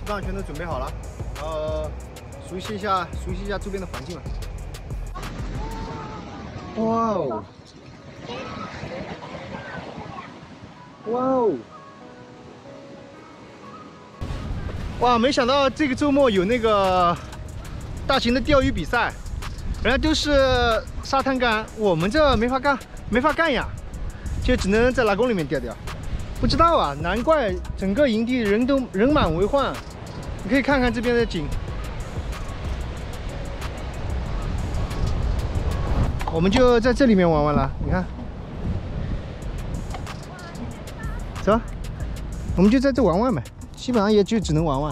杠全都准备好了，然后熟悉一下周边的环境了。哇哦！哇哦！哇，没想到这个周末有那个大型的钓鱼比赛，人家都是沙滩竿，我们这没法干呀，就只能在拉钩里面钓。不知道啊，难怪整个营地人满为患。你可以看看这边的景，我们就在这里面玩了。你看，走，我们就在这玩呗，基本上也就只能玩。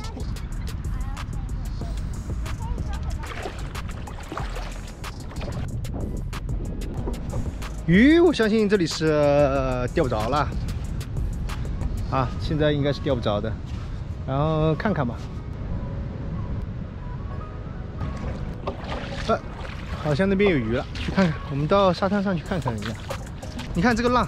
鱼，我相信这里是钓不着了。啊，现在应该是钓不着的，然后看看吧。好像那边有鱼了，去看看。我们到沙滩上去看看人家。你看这个浪。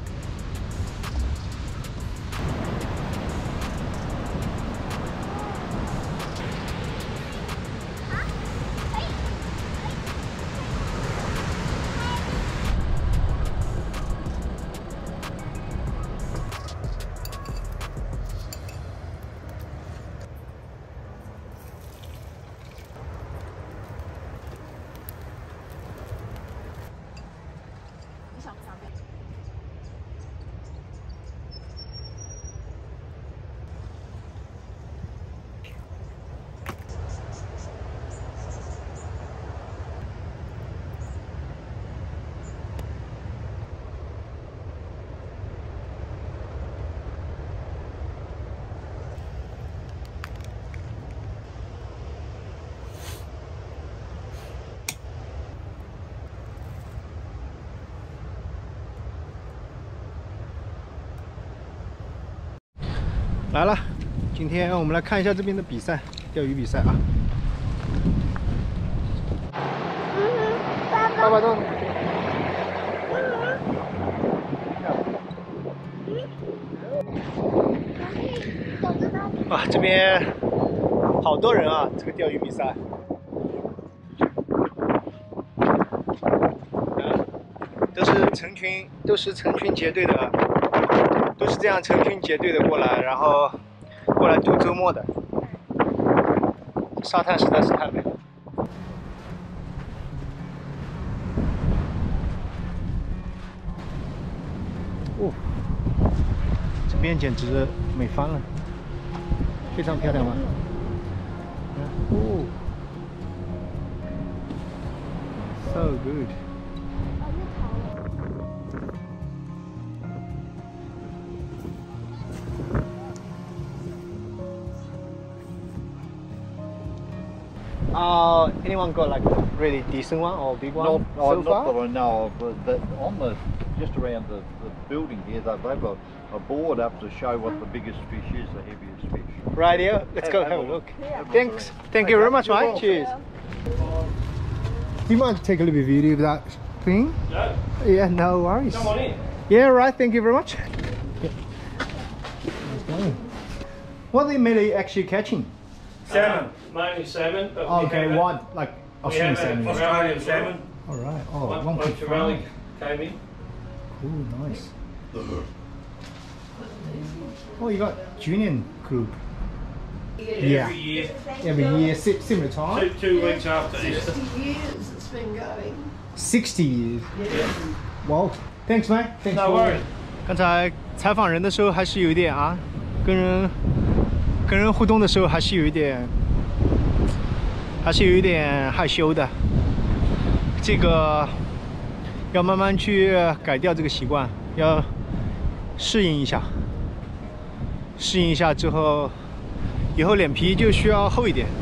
来了，今天我们来看一下这边的比赛，钓鱼比赛啊。爸爸到。啊，这边好多人啊，这个钓鱼比赛。都是成群结队的。都是这样成群结队的过来，然后过来度周末的。沙滩实在是太美了。哦，这边简直美翻了，非常漂亮吧？哦 ，so good。Anyone got like a really decent one or big one? Not that I know of, but on just around the building here, they've got a board up to show what the biggest fish is, the heaviest fish. Right here, let's go have a look. Thank you very much, mate. Cheers. Do you mind to take a little bit of video of that thing? No. Yeah, no worries. Come on in. Yeah, right. Thank you very much. What are they mainly actually catching? Salmon. Mainly salmon. But Okay, what like Australian salmon? Australian salmon. All right. Oh, One Trevally came in. Cool, nice. Oh, you got junior group. Yeah. Every year. Every year, similar time. 2 weeks after Easter. 60 years it's been going. 60 years. Yeah. Wow. Thanks, mate. Thanks. No worries. 刚才采访人的时候还是有一点啊，跟人互动的时候还是有一点害羞的。这个要慢慢去改掉这个习惯，要适应一下。适应一下之后，以后脸皮就需要厚一点。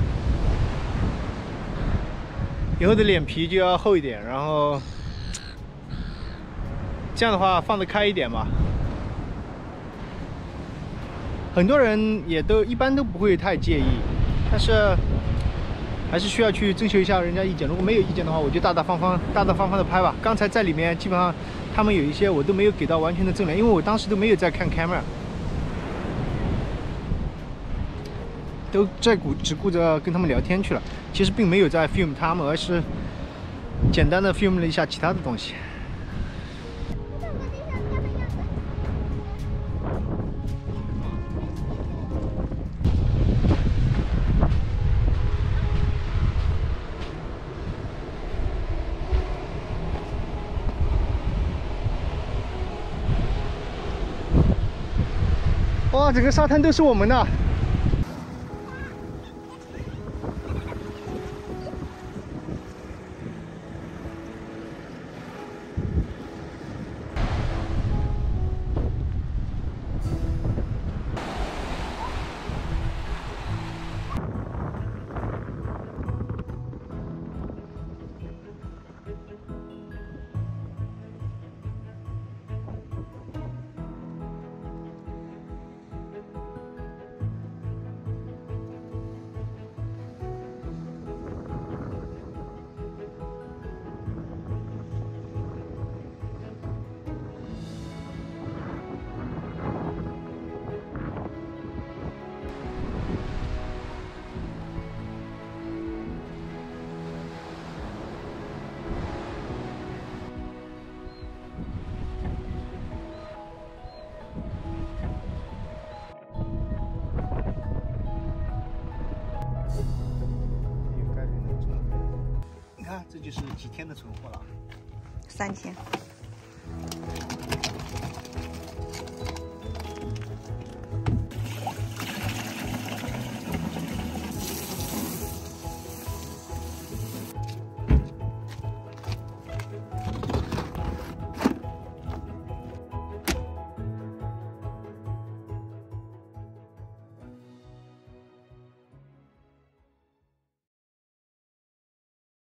以后的脸皮就要厚一点，然后这样的话放得开一点吧。很多人也一般都不会太介意，但是还是需要去征求一下人家意见。如果没有意见的话，我就大大方方的拍吧。刚才在里面基本上他们有一些我都没有给到完全的正脸，因为我当时都没有在看 camera。 都在只顾着跟他们聊天去了，其实并没有在 film 他们，而是简单的 film 了一下其他的东西。哇，整个沙滩都是我们的。你看，这就是几天的存货了。 3000。